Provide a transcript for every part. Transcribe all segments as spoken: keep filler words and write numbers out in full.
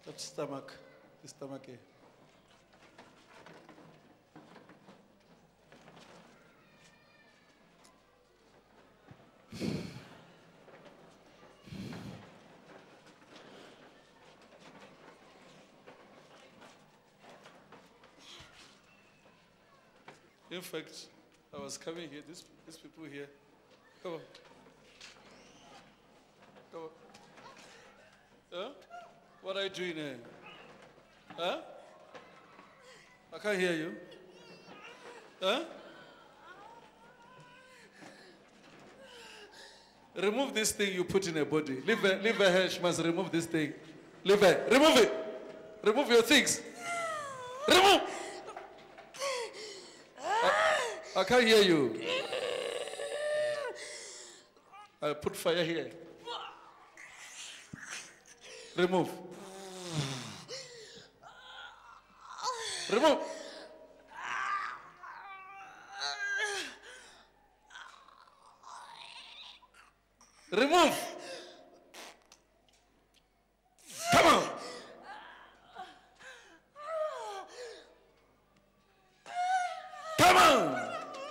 That stomach, the stomach here. In fact, I was coming here, these, these people here. Come on. Come on. Huh? What are you doing here? Huh? I can't hear you. Huh? Remove this thing you put in her body. Leave her, leave her here. She must remove this thing. Leave her. Remove it. Remove your things. Remove. I, I can't hear you. I'll put fire here. Remove. Remove. Remove. Come on. Come on.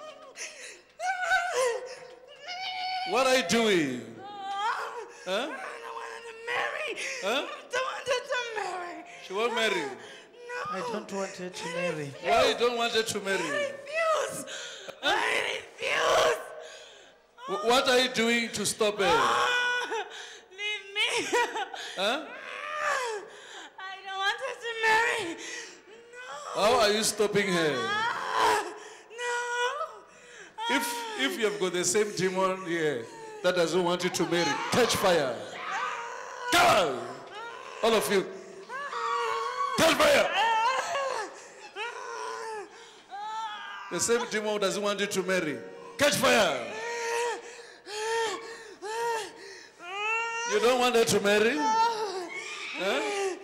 What are you doing? Huh? I don't want to marry. Huh? I don't want her to marry. She won't marry. No. I don't want her to marry. Why you don't want her to marry? I refuse. I refuse. Wh- What are you doing to stop her? Ah, leave me. Huh? I don't want her to marry. No. How are you stopping her? Ah, no. If if you have got the same demon here that doesn't want you to marry, catch fire. Come on. All of you. Catch fire. The same demon doesn't want you to marry. Catch fire. You don't want her to marry? Huh?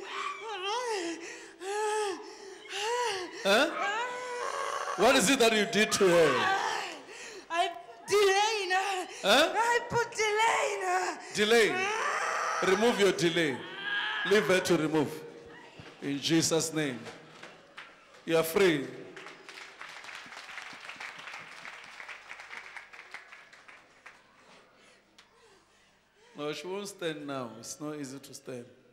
Huh? What is it that you did to her? I delayed her. Huh? I put delay in her. Delay. Remove your delay. Leave her to remove. In Jesus' name. You are free. No, she won't stand now. It's not easy to stand.